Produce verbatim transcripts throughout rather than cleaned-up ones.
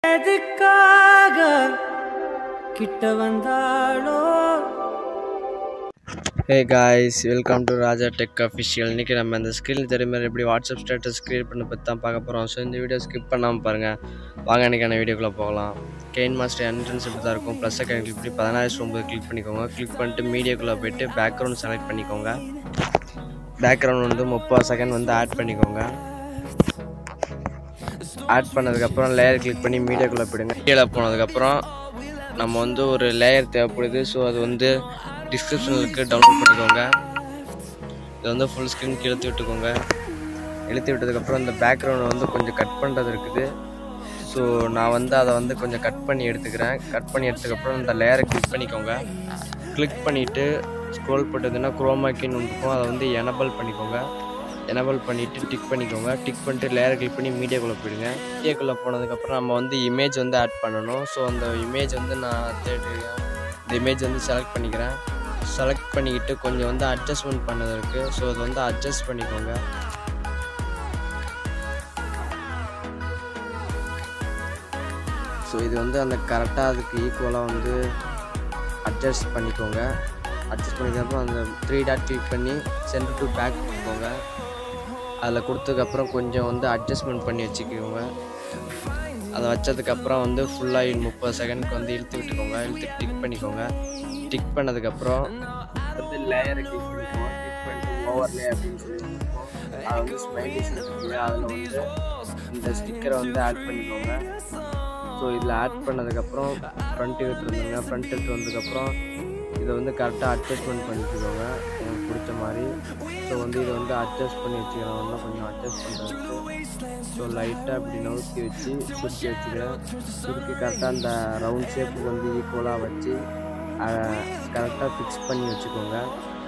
எதுக்காக கிட்ட வந்தாளோ. Hey guys, welcome to Raja Tech Official. இன்னைக்கு நம்ம இந்த ஸ்கில் தெரியுமா எப்படி வாட்ஸ்அப் ஸ்டேட்டஸ் கிரியேட் பண்ண பற்றி தான் பார்க்க போகிறோம். ஸோ இந்த வீடியோ ஸ்கிப் பண்ணாமல் பாருங்கள். வாங்க இன்றைக்கான வீடியோக்குள்ளே போகலாம். கெயின் மாஸ்டர் என்ட்ரன்ஸ் இப்படி தான் இருக்கும். ப்ளஸ் செகண்ட் கிளிக் பண்ணி பதினாயிரத்தி ஒம்பது கிளிக் பண்ணிக்கோங்க. கிளிக் பண்ணிட்டு மீடியாக்குள்ளே போய்ட்டு பேக்ரவுண்ட் செலக்ட் பண்ணிக்கோங்க. பேக்ரவுண்ட் வந்து முப்பது செகண்ட் வந்து ஆட் பண்ணிக்கோங்க. ஆட் பண்ணதுக்கப்புறம் லேயர் கிளிக் பண்ணி மீடியாக்குள்ளே போயிடுங்க. மீடியாவில் போனதுக்கப்புறம் நம்ம வந்து ஒரு லேயர் தேவைப்படுது. ஸோ அது வந்து டிஸ்கிரிப்ஷனுக்கு டவுன்லோட் பண்ணிக்கோங்க. இது வந்து ஃபுல் ஸ்க்ரீன் இழுத்து விட்டுக்கோங்க. இழுத்து விட்டதுக்கப்புறம் இந்த பேக்ரவுண்டை வந்து கொஞ்சம் கட் பண்ணுறது இருக்குது. ஸோ நான் வந்து அதை வந்து கொஞ்சம் கட் பண்ணி எடுத்துக்கிறேன். கட் பண்ணி எடுத்ததுக்கப்புறம் இந்த லேயரை கிளிக் பண்ணிக்கோங்க. கிளிக் பண்ணிவிட்டு ஸ்க்ரோல் போட்டதுன்னா குரோமாக்கின்னு இருக்கும், அதை வந்து எனபிள் பண்ணிக்கோங்க. எனபிள் பண்ணிவிட்டு டிக் பண்ணிக்கோங்க. டிக் பண்ணிட்டு லேயர் கிளிக் பண்ணி மீடியாக்குள்ளே போயிடுங்க. மீடியாக்குள்ளே போனதுக்கப்புறம் நம்ம வந்து இமேஜ் வந்து ஆட் பண்ணணும். ஸோ அந்த இமேஜ் வந்து நான் தேடுறேன். இந்த இமேஜ் வந்து செலக்ட் பண்ணிக்கிறேன். செலக்ட் பண்ணிக்கிட்டு கொஞ்சம் வந்து அட்ஜஸ்ட்மெண்ட் பண்ணது இருக்குது. ஸோ அது வந்து அட்ஜஸ்ட் பண்ணிக்கோங்க. ஸோ இது வந்து அந்த கரெக்டாக அதுக்கு ஈக்குவலாக வந்து அட்ஜஸ்ட் பண்ணிக்கோங்க. அட்ஜஸ்ட் பண்ணிக்கிறப்போ அந்த த்ரீ டாட் கிளிக் பண்ணி சென்டர் டு பேக் கொடுத்துக்கோங்க. அதில் கொடுத்ததுக்கப்புறம் கொஞ்சம் வந்து அட்ஜஸ்ட்மெண்ட் பண்ணி வச்சுக்கோங்க. அதை வச்சதுக்கப்புறம் வந்து ஃபுல்லாக முப்பது செகண்ட்க்கு வந்து இழுத்து விட்டுக்கோங்க. இழுத்து டிக் பண்ணிக்கோங்க. டிக் பண்ணதுக்கப்புறம் வந்து லேயரை கிளிக் பண்ணிக்கோங்க. கிளிக் பண்ணிட்டு ஓவர்லே அப்படின்னு சொல்லி அதை வந்து ஸ்மைலிஸ் இருக்குது, அதில் வந்து இந்த ஸ்டிக்கரை வந்து ஆட் பண்ணிக்கோங்க. ஸோ இதில் ஆட் பண்ணதுக்கப்புறம் ஃப்ரண்ட் எடுத்து வந்துங்க. ஃப்ரண்ட் எடுத்து வந்ததுக்கப்புறம் இதை வந்து கரெக்டாக அட்ஜஸ்ட்மெண்ட் பண்ணிக்கோங்க எனக்கு பிடிச்ச மாதிரி. ஸோ வந்து இதை வந்து அட்ஜஸ்ட் பண்ணி வச்சுக்கிறேன். இன்னும் கொஞ்சம் அட்ஜஸ்ட் பண்ணுறதுக்கு ஸோ லைட்டாக இப்படி நவுத்தி வச்சு சுருக்கி வச்சுக்கிறேன். சுருக்கி கரெக்டாக அந்த ரவுண்ட் ஷேப்புக்கு வந்து ஈக்குவலாக வச்சு கரெக்டாக ஃபிக்ஸ் பண்ணி வச்சுக்கோங்க.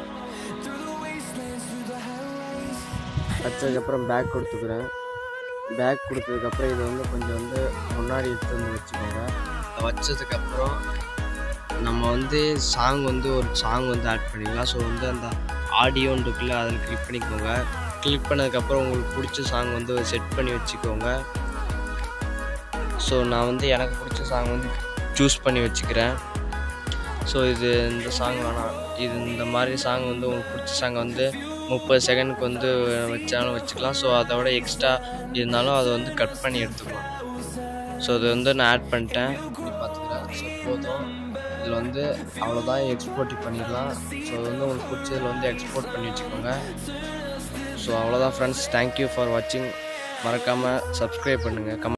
வச்சதுக்கப்புறம் பேக் கொடுத்துக்கிறேன். பேக் கொடுத்ததுக்கப்புறம் இதை வந்து கொஞ்சம் வந்து முன்னாடி எடுத்து வந்து வச்சுக்கோங்க. வச்சதுக்கப்புறம் நம்ம வந்து சாங் வந்து ஒரு சாங் வந்து ஆட் பண்ணிக்கலாம். ஸோ வந்து அந்த ஆடியோன்னு இருக்குல்ல, அதில் கிளிக் பண்ணிக்கோங்க. கிளிக் பண்ணதுக்கப்புறம் உங்களுக்கு பிடிச்ச சாங் வந்து செட் பண்ணி வச்சுக்கோங்க. ஸோ நான் வந்து எனக்கு பிடிச்ச சாங் வந்து சூஸ் பண்ணி வச்சுக்கிறேன். ஸோ இது இந்த சாங் வேணாம், இது இந்த மாதிரி சாங் வந்து உங்களுக்கு பிடிச்ச சாங் வந்து முப்பது செகண்டுக்கு வந்து வச்சாலும் வச்சுக்கலாம். ஸோ அதோட எக்ஸ்ட்ரா இருந்தாலும் அதை வந்து கட் பண்ணி எடுத்துக்கலாம். ஸோ இது வந்து நான் ஆட் பண்ணிட்டேன். இப்படி பார்த்துக்கிறேன். ஸோ போதும். இதில் வந்து அவ்வளோதான், எக்ஸ்போர்ட் பண்ணிடலாம். ஸோ அது வந்து உங்களுக்கு பிடிச்சதில் வந்து எக்ஸ்போர்ட் பண்ணி வச்சுக்கோங்க. ஸோ அவ்வளோதான் ஃப்ரெண்ட்ஸ். தேங்க்யூ ஃபார் வாட்சிங். மறக்காமல் சப்ஸ்கிரைப் பண்ணுங்கள். கம்